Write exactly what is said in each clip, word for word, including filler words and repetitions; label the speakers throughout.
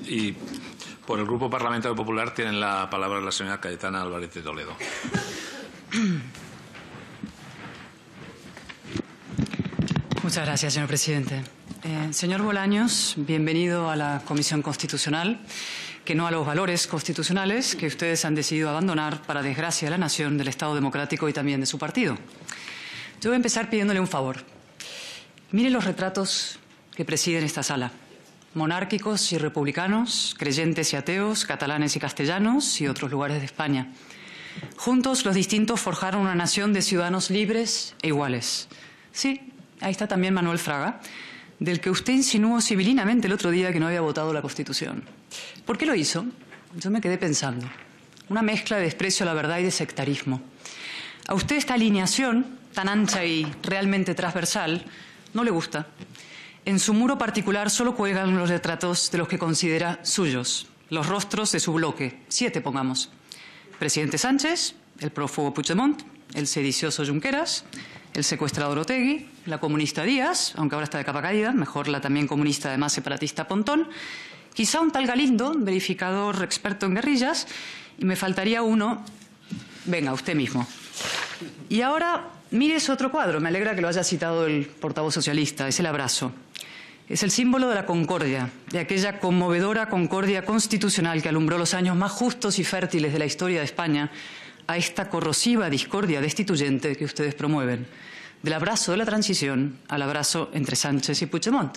Speaker 1: Y por el Grupo Parlamentario Popular tiene la palabra la señora Cayetana Álvarez de Toledo.
Speaker 2: Muchas gracias, señor presidente. Eh, señor Bolaños, bienvenido a la Comisión Constitucional, que no a los valores constitucionales que ustedes han decidido abandonar para desgracia de la nación, del Estado democrático y también de su partido. Yo voy a empezar pidiéndole un favor. Mire los retratos que presiden esta sala. Monárquicos y republicanos, creyentes y ateos, catalanes y castellanos y otros lugares de España. Juntos los distintos forjaron una nación de ciudadanos libres e iguales. Sí, ahí está también Manuel Fraga, del que usted insinuó civilinamente el otro día que no había votado la Constitución. ¿Por qué lo hizo? Yo me quedé pensando. Una mezcla de desprecio a la verdad y de sectarismo. A usted esta alineación, tan ancha y realmente transversal, no le gusta. En su muro particular solo cuelgan los retratos de los que considera suyos, los rostros de su bloque, siete pongamos. Presidente Sánchez, el prófugo Puigdemont, el sedicioso Junqueras, el secuestrador Otegi, la comunista Díaz, aunque ahora está de capa caída, mejor la también comunista además separatista Pontón, quizá un tal Galindo, verificador experto en guerrillas, y me faltaría uno, venga, usted mismo. Y ahora, mire ese otro cuadro, me alegra que lo haya citado el portavoz socialista, es el abrazo. Es el símbolo de la concordia, de aquella conmovedora concordia constitucional que alumbró los años más justos y fértiles de la historia de España a esta corrosiva discordia destituyente que ustedes promueven, del abrazo de la transición al abrazo entre Sánchez y Puigdemont.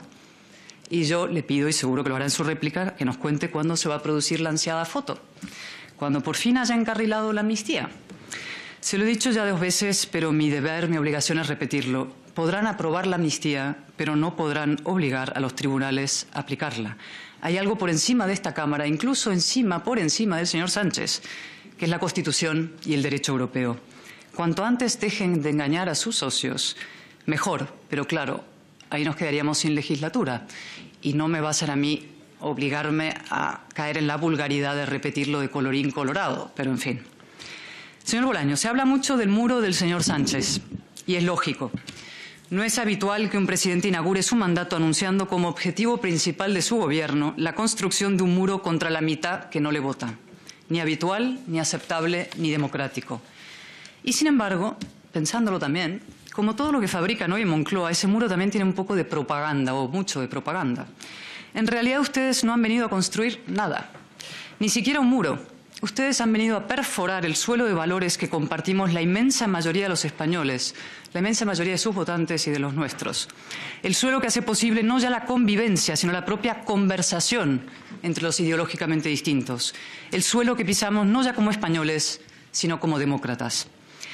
Speaker 2: Y yo le pido, y seguro que lo hará en su réplica, que nos cuente cuándo se va a producir la ansiada foto, cuando por fin haya encarrilado la amnistía. Se lo he dicho ya dos veces, pero mi deber, mi obligación es repetirlo. Podrán aprobar la amnistía, pero no podrán obligar a los tribunales a aplicarla. Hay algo por encima de esta Cámara, incluso encima, por encima del señor Sánchez, que es la Constitución y el derecho europeo. Cuanto antes dejen de engañar a sus socios, mejor, pero claro, ahí nos quedaríamos sin legislatura. Y no me va a ser a mí obligarme a caer en la vulgaridad de repetirlo de colorín colorado, pero en fin. Señor Bolaños, se habla mucho del muro del señor Sánchez, y es lógico. No es habitual que un presidente inaugure su mandato anunciando como objetivo principal de su gobierno la construcción de un muro contra la mitad que no le vota. Ni habitual, ni aceptable, ni democrático. Y sin embargo, pensándolo también, como todo lo que fabrican hoy en Moncloa, ese muro también tiene un poco de propaganda, o mucho de propaganda. En realidad ustedes no han venido a construir nada, ni siquiera un muro. Ustedes han venido a perforar el suelo de valores que compartimos la inmensa mayoría de los españoles, la inmensa mayoría de sus votantes y de los nuestros. El suelo que hace posible no ya la convivencia, sino la propia conversación entre los ideológicamente distintos. El suelo que pisamos no ya como españoles, sino como demócratas.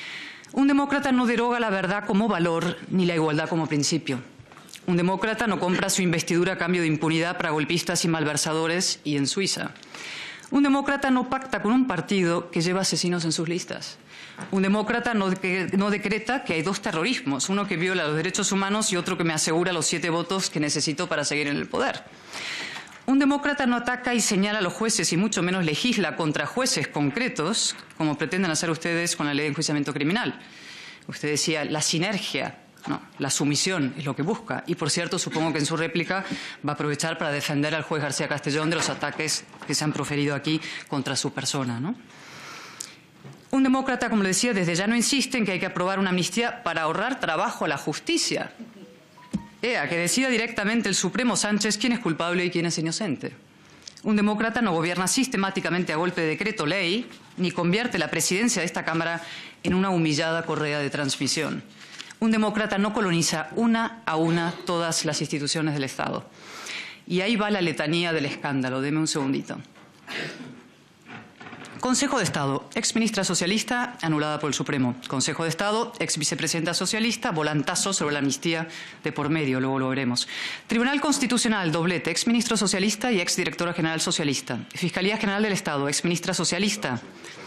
Speaker 2: Un demócrata no deroga la verdad como valor ni la igualdad como principio. Un demócrata no compra su investidura a cambio de impunidad para golpistas y malversadores y en Suiza. Un demócrata no pacta con un partido que lleva asesinos en sus listas. Un demócrata no, de, no decreta que hay dos terrorismos, uno que viola los derechos humanos y otro que me asegura los siete votos que necesito para seguir en el poder. Un demócrata no ataca y señala a los jueces y mucho menos legisla contra jueces concretos, como pretenden hacer ustedes con la ley de enjuiciamiento criminal. Usted decía la sinergia. No, la sumisión es lo que busca. Y, por cierto, supongo que en su réplica va a aprovechar para defender al juez García Castellón de los ataques que se han proferido aquí contra su persona, ¿no? Un demócrata, como le decía, desde ya no insiste en que hay que aprobar una amnistía para ahorrar trabajo a la justicia. Ea, que decida directamente el Supremo Sánchez quién es culpable y quién es inocente. Un demócrata no gobierna sistemáticamente a golpe de decreto ley, ni convierte la presidencia de esta Cámara en una humillada correa de transmisión. Un demócrata no coloniza una a una todas las instituciones del Estado. Y ahí va la letanía del escándalo. Deme un segundito. Consejo de Estado, ex ministra socialista, anulada por el Supremo. Consejo de Estado, ex vicepresidenta socialista, volantazo sobre la amnistía de por medio, luego lo veremos. Tribunal Constitucional, doblete, ex ministro socialista y ex directora general socialista. Fiscalía General del Estado, ex ministra socialista.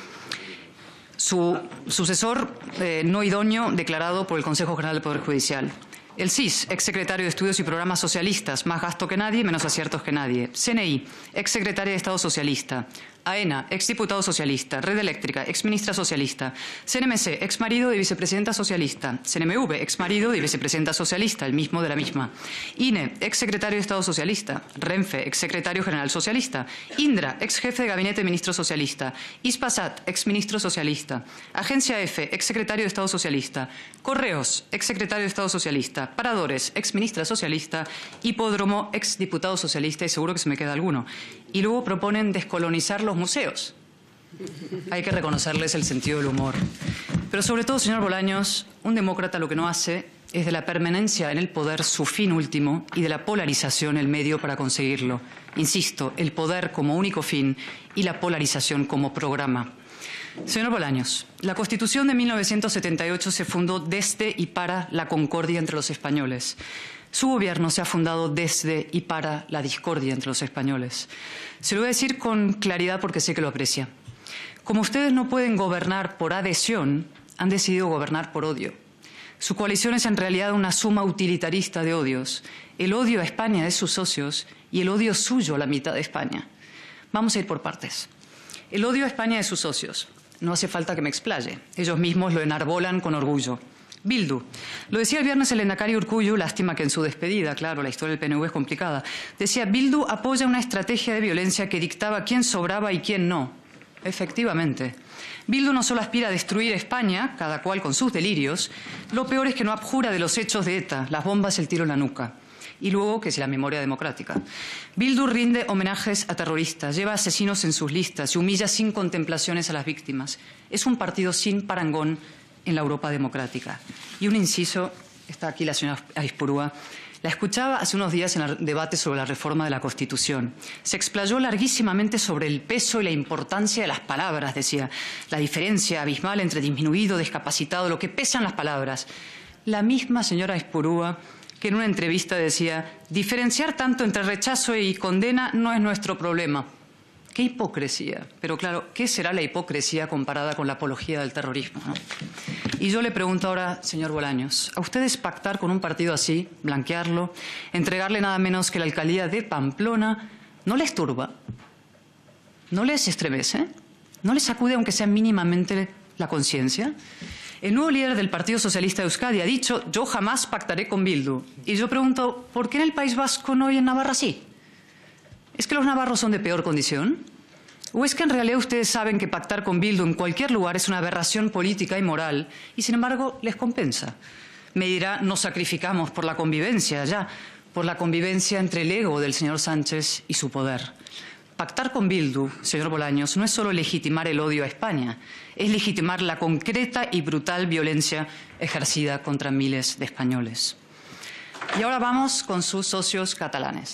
Speaker 2: Su sucesor eh, no idóneo declarado por el Consejo General del Poder Judicial. El C I S, exsecretario de Estudios y Programas Socialistas, más gasto que nadie, menos aciertos que nadie. C N I, exsecretaria de Estado Socialista. AENA, exdiputado socialista. Red Eléctrica, exministra socialista. C N M C, exmarido de vicepresidenta socialista. C N M V, exmarido de vicepresidenta socialista, el mismo de la misma. I N E, exsecretario de Estado socialista. Renfe, exsecretario general socialista. Indra, exjefe de gabinete ministro socialista. Ispasat, exministro socialista. Agencia F, exsecretario de Estado socialista. Correos, exsecretario de Estado socialista. Paradores, exministra socialista. Hipódromo, exdiputado socialista, y seguro que se me queda alguno. Y luego proponen descolonizar los museos. Hay que reconocerles el sentido del humor. Pero sobre todo, señor Bolaños, un demócrata lo que no hace es de la permanencia en el poder su fin último y de la polarización el medio para conseguirlo. Insisto, el poder como único fin y la polarización como programa. Señor Bolaños, la Constitución de mil novecientos setenta y ocho se fundó desde y para la concordia entre los españoles. Su gobierno se ha fundado desde y para la discordia entre los españoles. Se lo voy a decir con claridad porque sé que lo aprecia. Como ustedes no pueden gobernar por adhesión, han decidido gobernar por odio. Su coalición es en realidad una suma utilitarista de odios. El odio a España de sus socios y el odio suyo a la mitad de España. Vamos a ir por partes. El odio a España de sus socios. No hace falta que me explaye. Ellos mismos lo enarbolan con orgullo. Bildu. Lo decía el viernes el lehendakari Urkullu, lástima que en su despedida, claro, la historia del P N V es complicada, decía: Bildu apoya una estrategia de violencia que dictaba quién sobraba y quién no. Efectivamente. Bildu no solo aspira a destruir España, cada cual con sus delirios, lo peor es que no abjura de los hechos de ETA, las bombas, el tiro en la nuca. Y luego, que si la memoria democrática. Bildu rinde homenajes a terroristas, lleva asesinos en sus listas y humilla sin contemplaciones a las víctimas. Es un partido sin parangón en la Europa democrática. Y un inciso, está aquí la señora Aizpurúa, la escuchaba hace unos días en el debate sobre la reforma de la Constitución. Se explayó larguísimamente sobre el peso y la importancia de las palabras, decía. La diferencia abismal entre disminuido, discapacitado, lo que pesan las palabras. La misma señora Aizpurúa que en una entrevista decía: diferenciar tanto entre rechazo y condena no es nuestro problema. ¡Qué hipocresía! Pero claro, ¿qué será la hipocresía comparada con la apología del terrorismo, ¿no? Y yo le pregunto ahora, señor Bolaños, ¿a ustedes pactar con un partido así, blanquearlo, entregarle nada menos que la alcaldía de Pamplona, no les turba? ¿No les estremece? ¿No les sacude aunque sea mínimamente la conciencia? El nuevo líder del Partido Socialista de Euskadi ha dicho: yo jamás pactaré con Bildu. Y yo pregunto, ¿por qué en el País Vasco no y en Navarra sí? ¿Es que los navarros son de peor condición? ¿O es que en realidad ustedes saben que pactar con Bildu en cualquier lugar es una aberración política y moral y, sin embargo, les compensa? Me dirá: nos sacrificamos por la convivencia, ya, por la convivencia entre el ego del señor Sánchez y su poder. Pactar con Bildu, señor Bolaños, no es solo legitimar el odio a España, es legitimar la concreta y brutal violencia ejercida contra miles de españoles. Y ahora vamos con sus socios catalanes.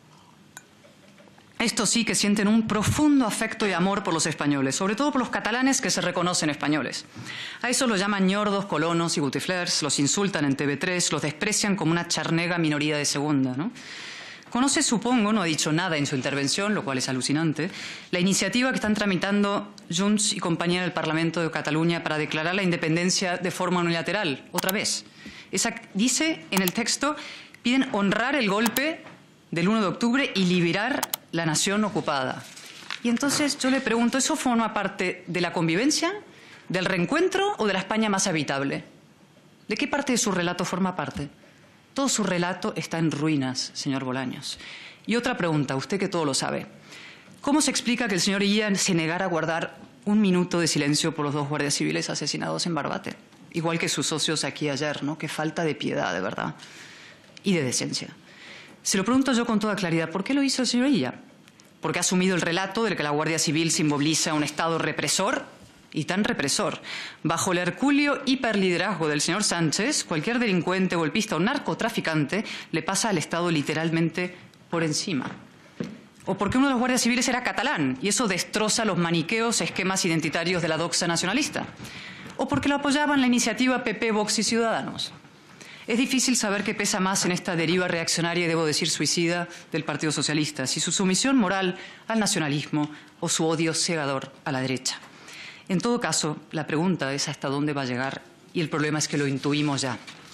Speaker 2: Estos sí que sienten un profundo afecto y amor por los españoles, sobre todo por los catalanes que se reconocen españoles. A eso los llaman ñordos, colonos y butiflers, los insultan en T V tres, los desprecian como una charnega minoría de segunda, ¿no? Conoce, supongo, no ha dicho nada en su intervención, lo cual es alucinante, la iniciativa que están tramitando Junts y compañía del Parlamento de Cataluña para declarar la independencia de forma unilateral, otra vez. Esa, dice en el texto, piden honrar el golpe del uno de octubre y liberar la nación ocupada. Y entonces yo le pregunto, ¿eso forma parte de la convivencia, del reencuentro o de la España más habitable? ¿De qué parte de su relato forma parte? Todo su relato está en ruinas, señor Bolaños. Y otra pregunta, usted que todo lo sabe. ¿Cómo se explica que el señor Illa se negara a guardar un minuto de silencio por los dos guardias civiles asesinados en Barbate? Igual que sus socios aquí ayer, ¿no? Qué falta de piedad, de verdad, y de decencia. Se lo pregunto yo con toda claridad, ¿por qué lo hizo el señor Illa? ¿Porque ha asumido el relato del que la Guardia Civil simboliza un Estado represor? Y tan represor. Bajo el hercúleo hiperliderazgo del señor Sánchez, cualquier delincuente, golpista o narcotraficante le pasa al Estado literalmente por encima. O porque uno de los guardias civiles era catalán y eso destroza los maniqueos esquemas identitarios de la doxa nacionalista. O porque lo apoyaban la iniciativa P P, Vox y Ciudadanos. Es difícil saber qué pesa más en esta deriva reaccionaria y, debo decir, suicida del Partido Socialista, si su sumisión moral al nacionalismo o su odio cegador a la derecha. En todo caso, la pregunta es hasta dónde va a llegar y el problema es que lo intuimos ya.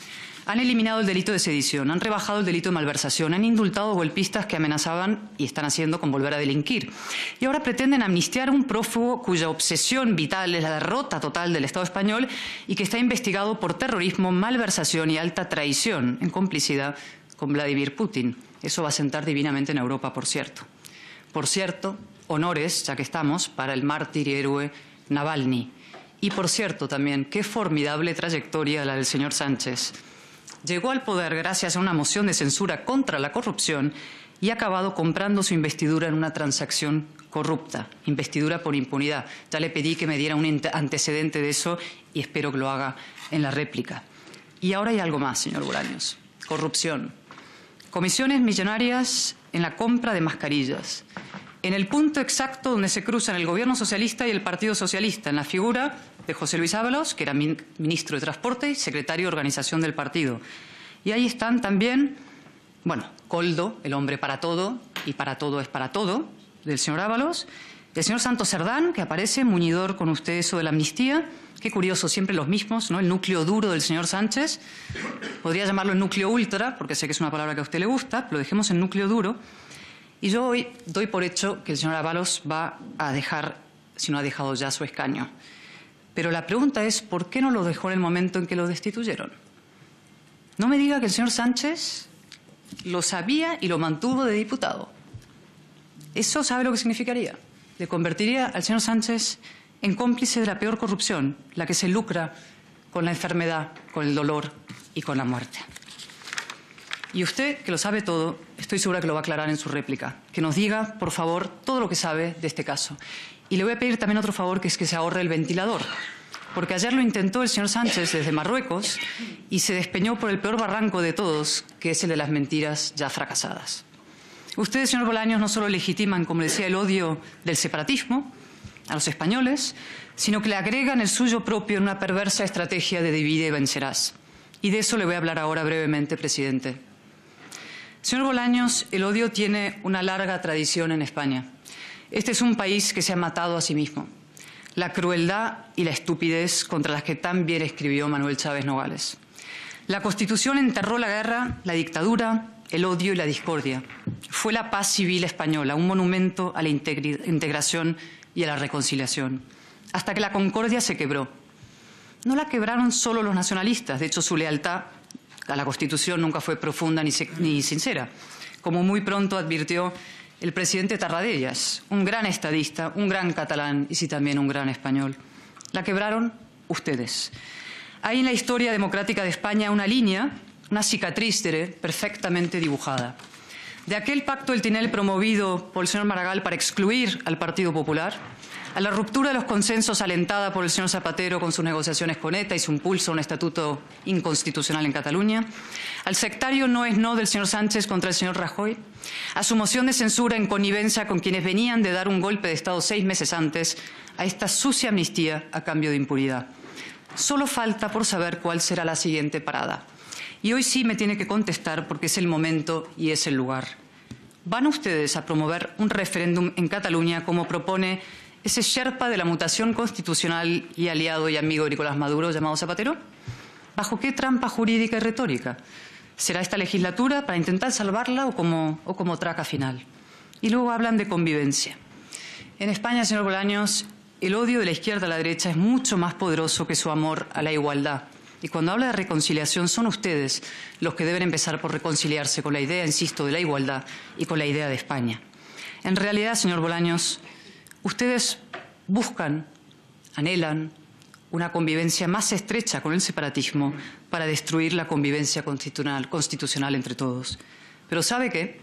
Speaker 2: Han eliminado el delito de sedición, han rebajado el delito de malversación, han indultado golpistas que amenazaban y están haciendo con volver a delinquir. Y ahora pretenden amnistiar a un prófugo cuya obsesión vital es la derrota total del Estado español y que está investigado por terrorismo, malversación y alta traición en complicidad con Vladimir Putin. Eso va a sentar divinamente en Europa, por cierto. Por cierto, honores, ya que estamos, para el mártir y héroe Navalny. Y por cierto también, qué formidable trayectoria la del señor Sánchez. Llegó al poder gracias a una moción de censura contra la corrupción y ha acabado comprando su investidura en una transacción corrupta, investidura por impunidad. Ya le pedí que me diera un antecedente de eso y espero que lo haga en la réplica. Y ahora hay algo más, señor Bolaños. Corrupción. Comisiones millonarias en la compra de mascarillas. En el punto exacto donde se cruzan el Gobierno socialista y el Partido Socialista, en la figura de José Luis Ábalos, que era ministro de Transporte y secretario de Organización del partido. Y ahí están también, bueno, Coldo, el hombre para todo, y para todo es para todo, del señor Ábalos, el señor Santos Cerdán, que aparece muñidor con usted eso de la amnistía. Qué curioso, siempre los mismos, ¿no? El núcleo duro del señor Sánchez. Podría llamarlo el núcleo ultra, porque sé que es una palabra que a usted le gusta, pero dejemos el núcleo duro. Y yo hoy doy por hecho que el señor Ábalos va a dejar, si no ha dejado ya, su escaño. Pero la pregunta es, ¿por qué no lo dejó en el momento en que lo destituyeron? No me diga que el señor Sánchez lo sabía y lo mantuvo de diputado. ¿Eso sabe lo que significaría? Le convertiría al señor Sánchez en cómplice de la peor corrupción, la que se lucra con la enfermedad, con el dolor y con la muerte. Y usted, que lo sabe todo, estoy segura que lo va a aclarar en su réplica. Que nos diga, por favor, todo lo que sabe de este caso. Y le voy a pedir también otro favor, que es que se ahorre el ventilador. Porque ayer lo intentó el señor Sánchez desde Marruecos y se despeñó por el peor barranco de todos, que es el de las mentiras ya fracasadas. Ustedes, señor Bolaños, no solo legitiman, como decía, el odio del separatismo a los españoles, sino que le agregan el suyo propio en una perversa estrategia de divide y vencerás. Y de eso le voy a hablar ahora brevemente, presidente. Señor Bolaños, el odio tiene una larga tradición en España. Este es un país que se ha matado a sí mismo. La crueldad y la estupidez contra las que tan bien escribió Manuel Chávez Nogales. La Constitución enterró la guerra, la dictadura, el odio y la discordia. Fue la paz civil española, un monumento a la integración y a la reconciliación, hasta que la concordia se quebró. No la quebraron solo los nacionalistas, de hecho su lealtad a la Constitución nunca fue profunda ni, ni sincera, como muy pronto advirtió el presidente Tarradellas, un gran estadista, un gran catalán y sí también un gran español. La quebraron ustedes. Hay en la historia democrática de España una línea, una cicatriz perfectamente dibujada. De aquel pacto del Tinel promovido por el señor Maragall para excluir al Partido Popular, a la ruptura de los consensos alentada por el señor Zapatero con sus negociaciones con ETA y su impulso a un estatuto inconstitucional en Cataluña, al sectario no es no del señor Sánchez contra el señor Rajoy, a su moción de censura en connivencia con quienes venían de dar un golpe de Estado seis meses antes, a esta sucia amnistía a cambio de impunidad. Solo falta por saber cuál será la siguiente parada. Y hoy sí me tiene que contestar porque es el momento y es el lugar. ¿Van ustedes a promover un referéndum en Cataluña como propone ese sherpa de la mutación constitucional y aliado y amigo de Nicolás Maduro llamado Zapatero? ¿Bajo qué trampa jurídica y retórica? ¿Será esta legislatura para intentar salvarla o como, o como traca final? Y luego hablan de convivencia. En España, señor Bolaños, el odio de la izquierda a la derecha es mucho más poderoso que su amor a la igualdad. Y cuando habla de reconciliación son ustedes los que deben empezar por reconciliarse con la idea, insisto, de la igualdad y con la idea de España. En realidad, señor Bolaños, ustedes buscan, anhelan una convivencia más estrecha con el separatismo para destruir la convivencia constitucional, constitucional entre todos. Pero ¿sabe qué?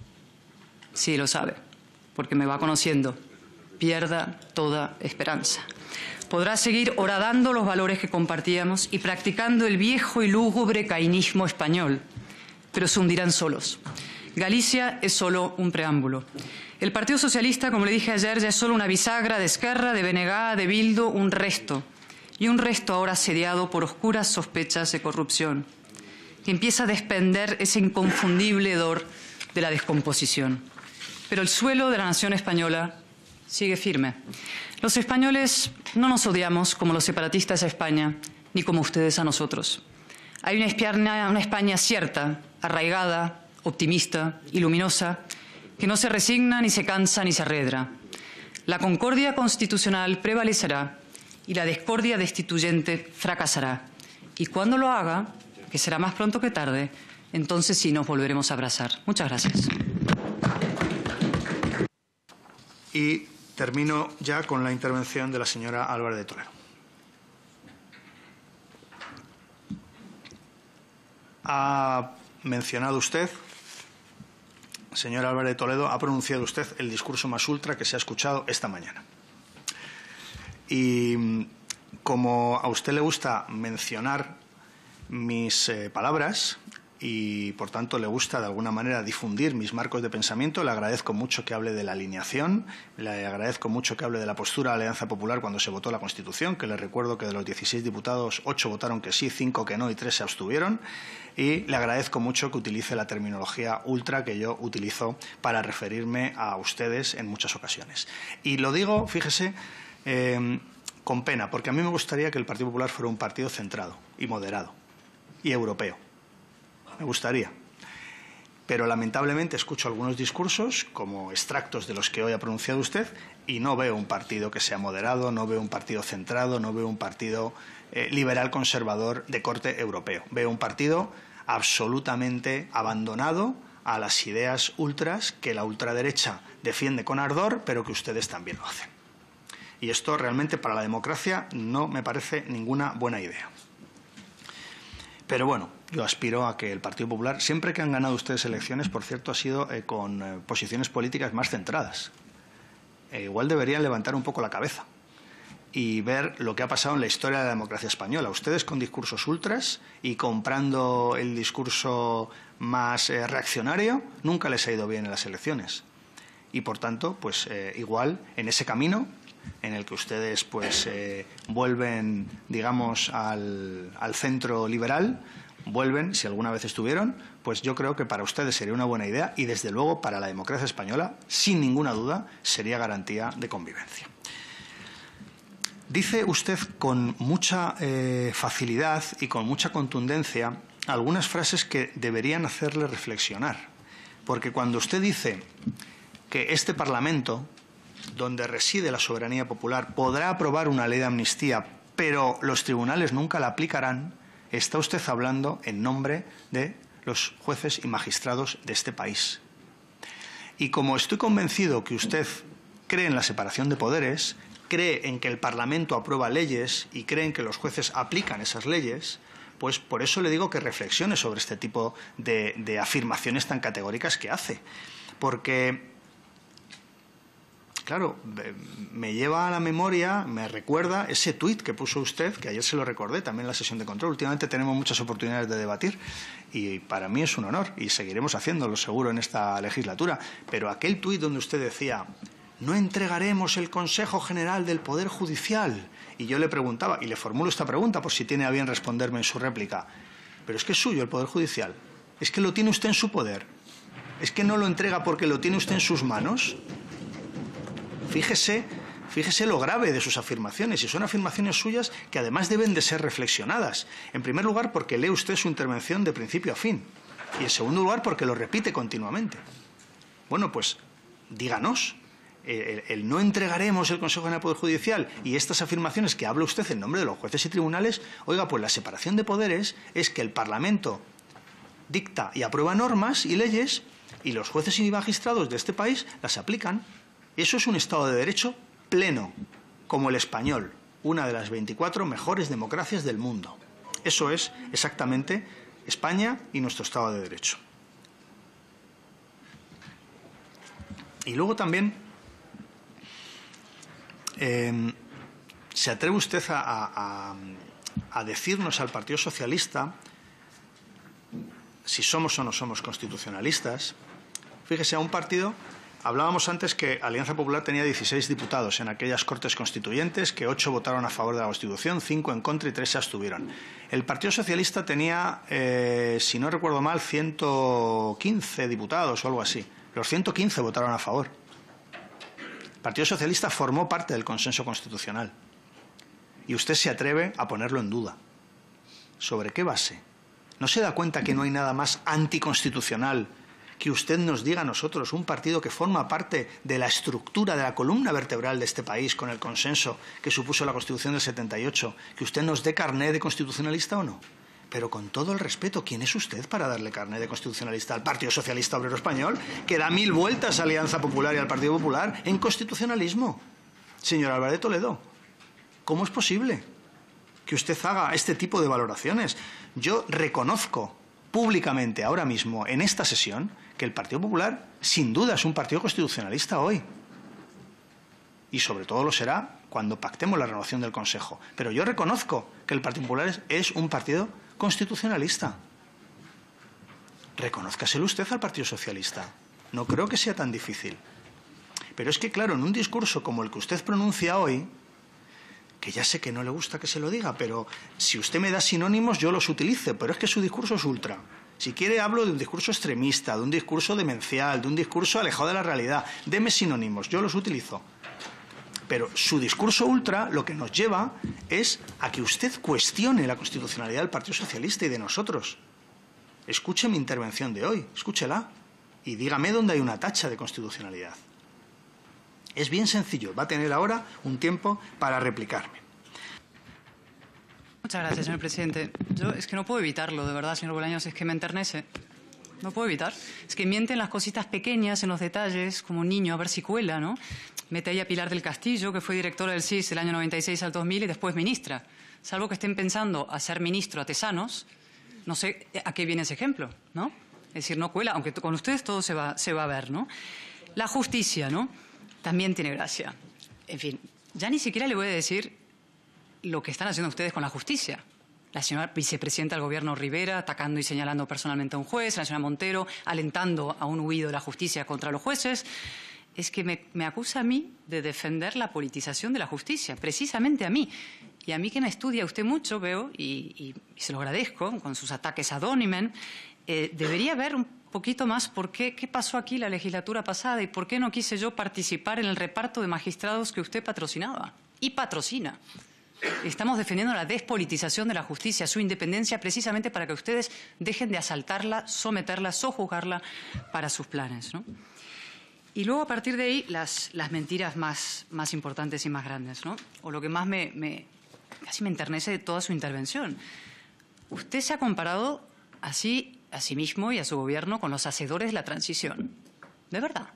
Speaker 2: Sí, lo sabe, porque me va conociendo. Pierda toda esperanza. Podrá seguir horadando los valores que compartíamos y practicando el viejo y lúgubre cainismo español, pero se hundirán solos. Galicia es solo un preámbulo. El Partido Socialista, como le dije ayer, ya es solo una bisagra de Esquerra, de B N G, de Bildu, un resto. Y un resto ahora asediado por oscuras sospechas de corrupción, que empieza a desprender ese inconfundible hedor de la descomposición. Pero el suelo de la nación española sigue firme. Los españoles no nos odiamos como los separatistas a España, ni como ustedes a nosotros. Hay una España, una España cierta, arraigada, optimista y luminosa, que no se resigna, ni se cansa, ni se arredra. La concordia constitucional prevalecerá y la discordia destituyente fracasará. Y cuando lo haga, que será más pronto que tarde, entonces sí nos volveremos a abrazar. Muchas gracias.
Speaker 3: Y termino ya con la intervención de la señora Álvarez de Toledo. Ha mencionado usted, señora Álvarez de Toledo, ha pronunciado usted el discurso más ultra que se ha escuchado esta mañana. Y como a usted le gusta mencionar mis eh, palabras y, por tanto, le gusta de alguna manera difundir mis marcos de pensamiento, le agradezco mucho que hable de la alineación, le agradezco mucho que hable de la postura de Alianza Popular cuando se votó la Constitución, que le recuerdo que de los dieciséis diputados, ocho votaron que sí, cinco que no y tres se abstuvieron. Y le agradezco mucho que utilice la terminología ultra que yo utilizo para referirme a ustedes en muchas ocasiones. Y lo digo, fíjese, eh, con pena, porque a mí me gustaría que el Partido Popular fuera un partido centrado y moderado y europeo. Me gustaría. Pero lamentablemente escucho algunos discursos, como extractos de los que hoy ha pronunciado usted, y no veo un partido que sea moderado, no veo un partido centrado, no veo un partido eh, liberal conservador de corte europeo. Veo un partido absolutamente abandonado a las ideas ultras que la ultraderecha defiende con ardor, pero que ustedes también lo hacen. Y esto realmente para la democracia no me parece ninguna buena idea. Pero bueno, yo aspiro a que el Partido Popular, siempre que han ganado ustedes elecciones, por cierto, ha sido eh, con eh, posiciones políticas más centradas. Eh, igual deberían levantar un poco la cabeza y ver lo que ha pasado en la historia de la democracia española. Ustedes con discursos ultras y comprando el discurso más eh, reaccionario, nunca les ha ido bien en las elecciones. Y, por tanto, pues eh, igual en ese camino en el que ustedes pues eh, vuelven, digamos, al, al centro liberal, vuelven, si alguna vez estuvieron, pues yo creo que para ustedes sería una buena idea y, desde luego, para la democracia española, sin ninguna duda, sería garantía de convivencia. Dice usted con mucha eh, facilidad y con mucha contundencia algunas frases que deberían hacerle reflexionar. Porque cuando usted dice que este Parlamento, donde reside la soberanía popular, podrá aprobar una ley de amnistía, pero los tribunales nunca la aplicarán, está usted hablando en nombre de los jueces y magistrados de este país. Y como estoy convencido que usted cree en la separación de poderes, cree en que el Parlamento aprueba leyes y cree en que los jueces aplican esas leyes, pues por eso le digo que reflexione sobre este tipo de, de afirmaciones tan categóricas que hace. Porque, claro, me lleva a la memoria, me recuerda ese tuit que puso usted, que ayer se lo recordé también en la sesión de control. Últimamente tenemos muchas oportunidades de debatir y para mí es un honor y seguiremos haciéndolo seguro en esta legislatura. Pero aquel tuit donde usted decía: no entregaremos el Consejo General del Poder Judicial. Y yo le preguntaba, y le formulo esta pregunta por si tiene a bien responderme en su réplica: pero es que es suyo el Poder Judicial, es que lo tiene usted en su poder, es que no lo entrega porque lo tiene usted en sus manos. Fíjese, fíjese lo grave de sus afirmaciones, y son afirmaciones suyas que además deben de ser reflexionadas. En primer lugar, porque lee usted su intervención de principio a fin, y en segundo lugar, porque lo repite continuamente. Bueno, pues díganos, el, el no entregaremos el Consejo General del Poder Judicial y estas afirmaciones que habla usted en nombre de los jueces y tribunales, oiga, pues la separación de poderes es que el Parlamento dicta y aprueba normas y leyes y los jueces y magistrados de este país las aplican. Eso es un Estado de Derecho pleno, como el español, una de las veinticuatro mejores democracias del mundo. Eso es exactamente España y nuestro Estado de Derecho. Y luego también eh, se atreve usted a, a, a decirnos al Partido Socialista si somos o no somos constitucionalistas. Fíjese, a un partido... Hablábamos antes que Alianza Popular tenía dieciséis diputados en aquellas Cortes Constituyentes, que ocho votaron a favor de la Constitución, cinco en contra y tres se abstuvieron. El Partido Socialista tenía, eh, si no recuerdo mal, ciento quince diputados o algo así. Los ciento quince votaron a favor. El Partido Socialista formó parte del consenso constitucional. Y usted se atreve a ponerlo en duda. ¿Sobre qué base? ¿No se da cuenta que no hay nada más anticonstitucional que usted nos diga a nosotros, un partido que forma parte de la estructura, de la columna vertebral de este país, con el consenso que supuso la Constitución del setenta y ocho, que usted nos dé carné de constitucionalista o no? Pero con todo el respeto, ¿quién es usted para darle carné de constitucionalista al Partido Socialista Obrero Español, que da mil vueltas a Alianza Popular y al Partido Popular en constitucionalismo? Señor Álvarez de Toledo, ¿cómo es posible que usted haga este tipo de valoraciones? Yo reconozco públicamente ahora mismo, en esta sesión, que el Partido Popular sin duda es un partido constitucionalista hoy. Y sobre todo lo será cuando pactemos la renovación del Consejo. Pero yo reconozco que el Partido Popular es, es un partido constitucionalista. Reconózcaselo usted al Partido Socialista. No creo que sea tan difícil. Pero es que, claro, en un discurso como el que usted pronuncia hoy, que ya sé que no le gusta que se lo diga, pero si usted me da sinónimos yo los utilizo, pero es que su discurso es ultra. Si quiere hablo de un discurso extremista, de un discurso demencial, de un discurso alejado de la realidad. Deme sinónimos, yo los utilizo. Pero su discurso ultra lo que nos lleva es a que usted cuestione la constitucionalidad del Partido Socialista y de nosotros. Escuche mi intervención de hoy, escúchela y dígame dónde hay una tacha de constitucionalidad. Es bien sencillo, va a tener ahora un tiempo para replicarme.
Speaker 2: Muchas gracias, señor presidente. Yo es que no puedo evitarlo, de verdad, señor Bolaños, es que me enternece. No puedo evitar. Es que mienten las cositas pequeñas, en los detalles, como un niño, a ver si cuela, ¿no? Mete ahí a Pilar del Castillo, que fue directora del C I S del año noventa y seis al dos mil y después ministra. Salvo que estén pensando a ser ministro a Tesanos, no sé a qué viene ese ejemplo, ¿no? Es decir, no cuela, aunque con ustedes todo se va, se va a ver, ¿no? La justicia, ¿no? También tiene gracia. En fin, ya ni siquiera le voy a decir lo que están haciendo ustedes con la justicia. La señora vicepresidenta del Gobierno Rivera atacando y señalando personalmente a un juez, la señora Montero alentando a un huido de la justicia contra los jueces. Es que me, me acusa a mí de defender la politización de la justicia, precisamente a mí. Y a mí que me estudia usted mucho, veo, y, y, y se lo agradezco, con sus ataques ad hominem, eh, debería ver un poquito más por qué, qué pasó aquí la legislatura pasada y por qué no quise yo participar en el reparto de magistrados que usted patrocinaba y patrocina. Estamos defendiendo la despolitización de la justicia, su independencia, precisamente para que ustedes dejen de asaltarla, someterla, sojuzgarla para sus planes, ¿no? Y luego, a partir de ahí, las, las mentiras más, más importantes y más grandes, ¿no? O lo que más me, me, casi me enternece de toda su intervención. Usted se ha comparado así a sí mismo y a su gobierno con los hacedores de la transición. ¿De verdad?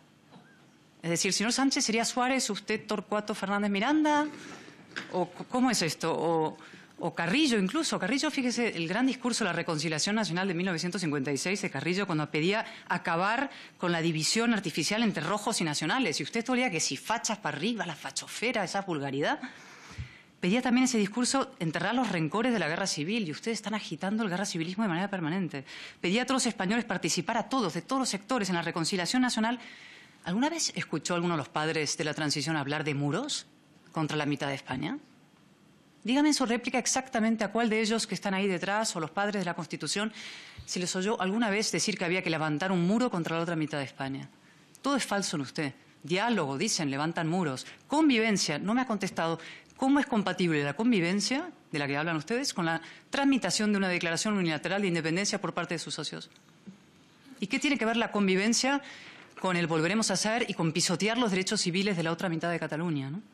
Speaker 2: Es decir, señor Sánchez, ¿sería Suárez, usted Torcuato Fernández Miranda? ¿O cómo es esto? O, o Carrillo incluso. Carrillo, fíjese, el gran discurso de la Reconciliación Nacional de mil novecientos cincuenta y seis de Carrillo cuando pedía acabar con la división artificial entre rojos y nacionales. Y usted todavía que si fachas para arriba, la fachofera, esa vulgaridad. Pedía también ese discurso enterrar los rencores de la guerra civil y ustedes están agitando el guerra civilismo de manera permanente. Pedía a todos los españoles participar a todos, de todos los sectores, en la Reconciliación Nacional. ¿Alguna vez escuchó a alguno de los padres de la transición hablar de muros contra la mitad de España? Dígame en su réplica exactamente a cuál de ellos que están ahí detrás o los padres de la Constitución se les oyó alguna vez decir que había que levantar un muro contra la otra mitad de España. Todo es falso en usted. Diálogo, dicen, levantan muros. Convivencia, no me ha contestado. ¿Cómo es compatible la convivencia, de la que hablan ustedes, con la tramitación de una declaración unilateral de independencia por parte de sus socios? ¿Y qué tiene que ver la convivencia con el volveremos a hacer y con pisotear los derechos civiles de la otra mitad de Cataluña, ¿no?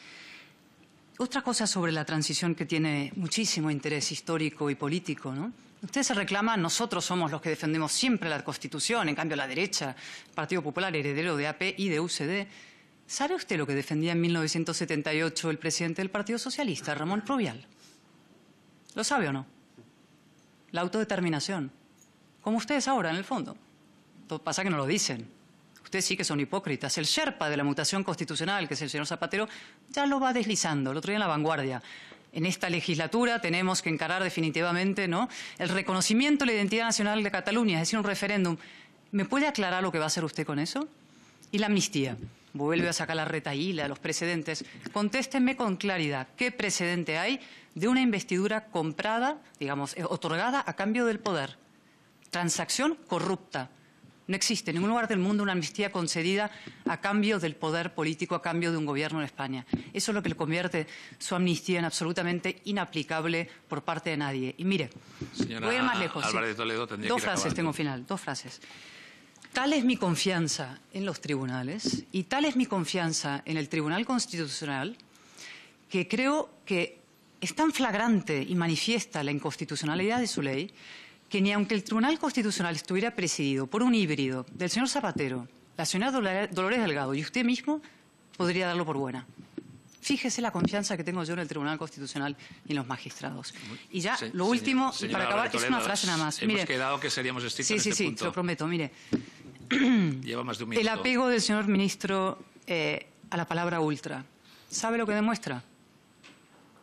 Speaker 2: Otra cosa sobre la transición que tiene muchísimo interés histórico y político, ¿no? Ustedes se reclaman, nosotros somos los que defendemos siempre la Constitución, en cambio la derecha, el Partido Popular, heredero de A P y de U C D. ¿Sabe usted lo que defendía en mil novecientos setenta y ocho el presidente del Partido Socialista, Ramón Rubial? ¿Lo sabe o no? La autodeterminación. Como ustedes ahora, en el fondo. Todo pasa que no lo dicen. Ustedes sí que son hipócritas. El Sherpa de la mutación constitucional, que es el señor Zapatero, ya lo va deslizando. El otro día en La Vanguardia. En esta legislatura tenemos que encarar definitivamente, ¿no?, el reconocimiento de la identidad nacional de Cataluña, es decir, un referéndum. ¿Me puede aclarar lo que va a hacer usted con eso? Y la amnistía. Vuelve a sacar la retahíla, los precedentes. Contéstenme con claridad. ¿Qué precedente hay de una investidura comprada, digamos, otorgada a cambio del poder? Transacción corrupta. No existe en ningún lugar del mundo una amnistía concedida a cambio del poder político, a cambio de un gobierno en España. Eso es lo que le convierte su amnistía en absolutamente inaplicable por parte de nadie. Y mire,
Speaker 1: Señora
Speaker 2: voy a ir más lejos.
Speaker 1: Álvarez
Speaker 2: Sí.
Speaker 1: de Toledo, tendría
Speaker 2: Dos
Speaker 1: que ir
Speaker 2: frases
Speaker 1: acabando.
Speaker 2: tengo final, dos frases. Tal es mi confianza en los tribunales y tal es mi confianza en el Tribunal Constitucional que creo que es tan flagrante y manifiesta la inconstitucionalidad de su ley que ni aunque el Tribunal Constitucional estuviera presidido por un híbrido del señor Zapatero, la señora Dolores Delgado y usted mismo, podría darlo por buena. Fíjese la confianza que tengo yo en el Tribunal Constitucional y en los magistrados. Y ya,
Speaker 1: Se,
Speaker 2: lo
Speaker 1: señor,
Speaker 2: último, y
Speaker 1: señora
Speaker 2: para acabar,
Speaker 1: Álvarez
Speaker 2: es una
Speaker 1: Toledo,
Speaker 2: frase nada más.
Speaker 1: Hemos
Speaker 2: Mire,
Speaker 1: quedado que seríamos estrictos
Speaker 2: sí,
Speaker 1: en
Speaker 2: sí,
Speaker 1: este
Speaker 2: sí,
Speaker 1: punto.
Speaker 2: se lo prometo. Mire,
Speaker 1: Lleva más de un
Speaker 2: el
Speaker 1: minuto.
Speaker 2: apego del señor ministro eh, a la palabra ultra, ¿sabe lo que demuestra?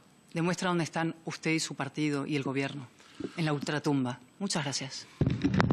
Speaker 2: Demuestra dónde están usted y su partido y el gobierno, en la ultratumba. Muchas gracias.